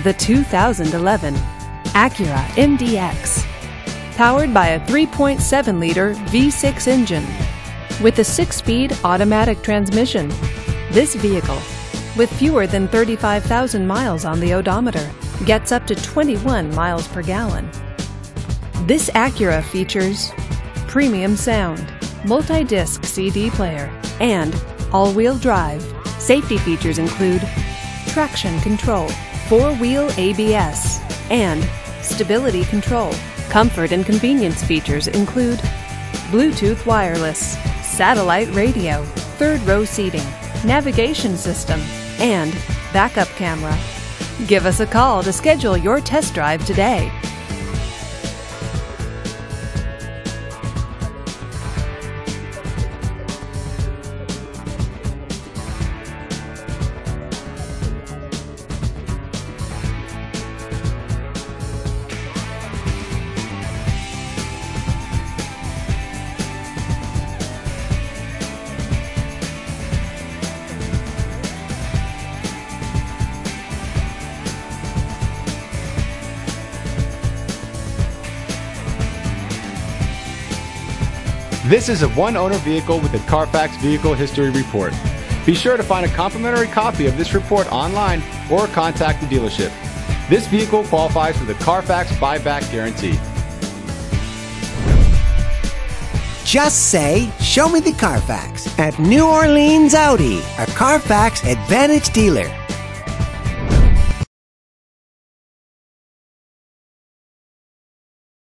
The 2011 Acura MDX. Powered by a 3.7-liter V6 engine with a 6-speed automatic transmission. This vehicle, with fewer than 35,000 miles on the odometer, gets up to 21 miles per gallon. This Acura features premium sound, multi-disc CD player, and all-wheel drive. Safety features include traction control, 4-wheel ABS, and stability control. Comfort and convenience features include Bluetooth wireless, satellite radio, third-row seating, navigation system, and backup camera. Give us a call to schedule your test drive today. This is a one-owner vehicle with a Carfax Vehicle History Report. Be sure to find a complimentary copy of this report online or contact the dealership. This vehicle qualifies for the Carfax Buyback Guarantee. Just say, "Show me the Carfax" at New Orleans Audi, a Carfax Advantage dealer.